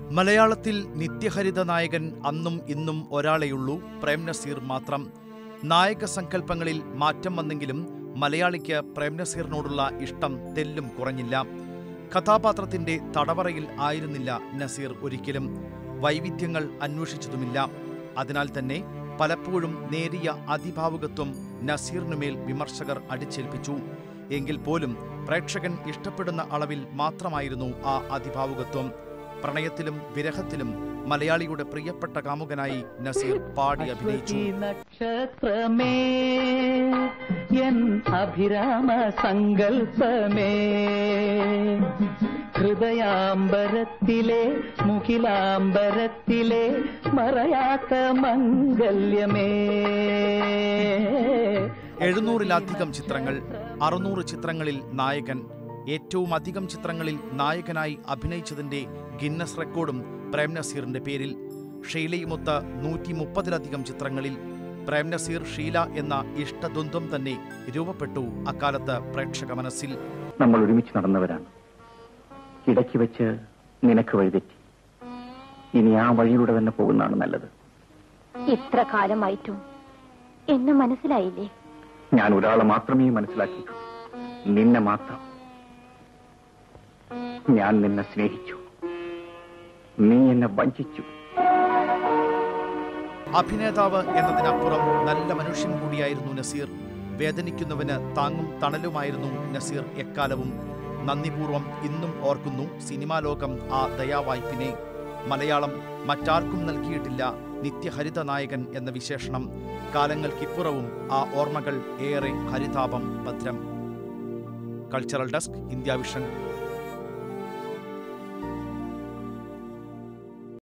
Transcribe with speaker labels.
Speaker 1: മലയാളത്തിൽ നിത്യഹരിത നായകൻ അന്നും ഇന്നും ഒരാളെയുള്ളൂ, പ്രേം നസീർ മാത്രം. നായക സങ്കല്പങ്ങളിൽ മാറ്റം വന്നെങ്കിലും മലയാളിക്ക് പ്രേം നസീറിനോടുള്ള ഇഷ്ടം തെല്ലും കുറഞ്ഞില്ല. കഥാപാത്രത്തിന്റെ തടവറയിൽ ആയിരുന്നില്ല നസീർ ഒരിക്കലും. വൈവിധ്യങ്ങൾ അന്വേഷിച്ചതുമില്ല. അതിനാൽ തന്നെ പലപ്പോഴും നേരിയ അതിഭാവുകത്വം നസീറിനുമേൽ വിമർശകർ അടിച്ചേൽപ്പിച്ചു. എങ്കിൽ പോലും പ്രേക്ഷകൻ ഇഷ്ടപ്പെടുന്ന അളവിൽ മാത്രമായിരുന്നു ആ അതിഭാവുകത്വം. പ്രണയത്തിലും വിരഹത്തിലും മലയാളിയുടെ പ്രിയപ്പെട്ട കാമുകനായി നസീർ പാടി അഭിനയിച്ചു.
Speaker 2: നക്ഷത്രമേ എൻ അഭിരാമ സങ്കൽപ്പമേ, ഹൃദയാംബരത്തിലെ മുഖിലാംബരത്തിലെ മറയാത്ത മംഗല്യമേ.
Speaker 1: 700-ലധികം ചിത്രങ്ങൾ, 600 ചിത്രങ്ങളിൽ നായകൻ. ഏറ്റവും അധികം ചിത്രങ്ങളിൽ നായകനായി അഭിനയിച്ചതിന്റെ ഗിന്നസ് റെക്കോർഡും പ്രേം നസീറിന്റെ പേരിൽ. ഷീലയുമൊത്ത് 130-ലധികം ചിത്രങ്ങളിൽ. പ്രേം നസീർ ഷീല എന്ന ഇഷ്ടദ്വന്ദ്വം തന്നെ രൂപപ്പെട്ടു അക്കാലത്ത് പ്രേക്ഷക മനസ്സിൽ.
Speaker 3: നമ്മൾ ഒരുമിച്ച് നടന്നവരാണ്. ഇടയ്ക്ക് വെച്ച് നിനക്ക് വഴിതെറ്റി. ഇനി ആ വഴിയിലൂടെ തന്നെ പോകുന്നതാണ് നല്ലത്.
Speaker 4: ഇത്ര കാലമായിട്ടും എന്നെ മനസ്സിലായില്ലേ?
Speaker 3: ഞാൻ ഒരാളെ മാത്രമേ മനസ്സിലാക്കിയിട്ടുള്ളൂ, നിന്നെ മാത്രം. ഞാൻ നിന്നെ സ്നേഹിച്ചു, നീ എന്നെ വഞ്ചിച്ചു.
Speaker 1: അഭിനേതാവ് എന്നതിനപ്പുറം നല്ല മനുഷ്യൻ കൂടിയായിരുന്നു നസീർ. വേദനിക്കുന്നവന് താങ്ങും തണലുമായിരുന്നു നസീർ എക്കാലവും. നന്ദിപൂർവ്വം ഇന്നും ഓർക്കുന്നു സിനിമാ ലോകം ആ ദയാവായ്പിനെ. മലയാളം മറ്റാർക്കും നൽകിയിട്ടില്ല നിത്യഹരിത നായകൻ എന്ന വിശേഷണം. കാലങ്ങൾക്കിപ്പുറവും ആ ഓർമ്മകൾ ഏറെ ഹരിതാപം ഭദ്രം. Cultural desk, India vision.